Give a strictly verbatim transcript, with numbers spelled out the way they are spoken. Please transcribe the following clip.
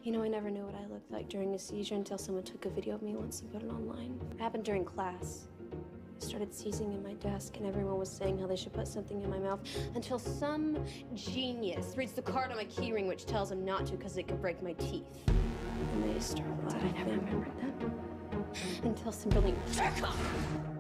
You know, I never knew what I looked like during a seizure until someone took a video of me once and put it online. It happened during class. I started seizing in my desk, and everyone was saying how they should put something in my mouth until some genius reads the card on my keyring which tells him not to because it could break my teeth. And they started laughing. Did I never remember that? Until Kimberly, jerk off!